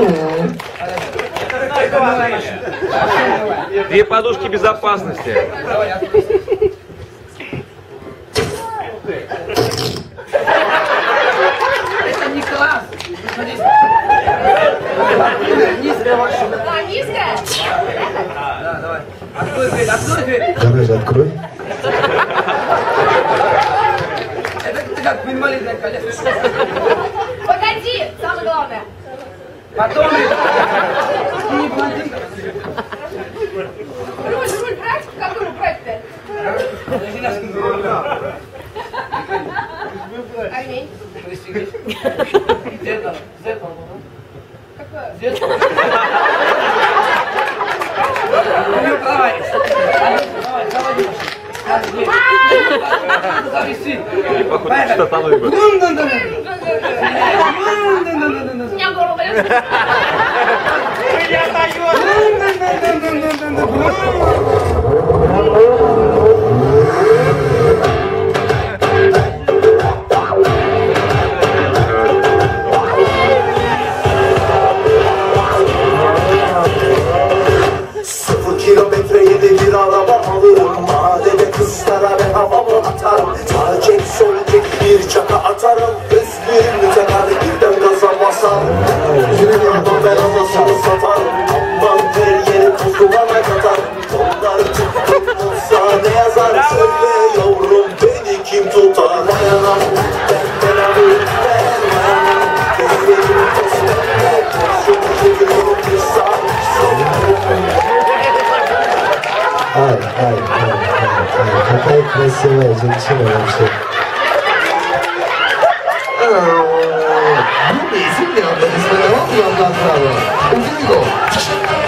Две подушки безопасности. Это не класс. Низкая ваша. Да, низкая? Да, давай. Открой дверь, открой дверь. Давай же открой. Это как инвалидная коляска. Погоди, самое главное. Потом... Ты не блондинка. Руль брать? Какой руль брать-то? Аминь. Зеркало. Зеркало. Какое? Зеркало. Ну, давай. Давай, заводи. Зависи. И походу что-то оно и было. У меня горло болит. Sıfır kilometreye de bir araba alırım. Mahallede kızlara ve havamı atarım. Sağ çek sol çek bir çaka atarım. Üstlerimi teker birden gaza basarım. Dünyadan ben anasını satarım. Aman her yere tuzu bana katarım. Onlar tuttum olsa ne yazar? Söyle yavrum beni kim tutar? Dayanam ben alayım ben dayanam. Gözlerim tosbemle kurşun çekiyorum bir saat. Ай. Какая красивая женщина вообще. Ну, земля, несмотря на глаза. Убери его.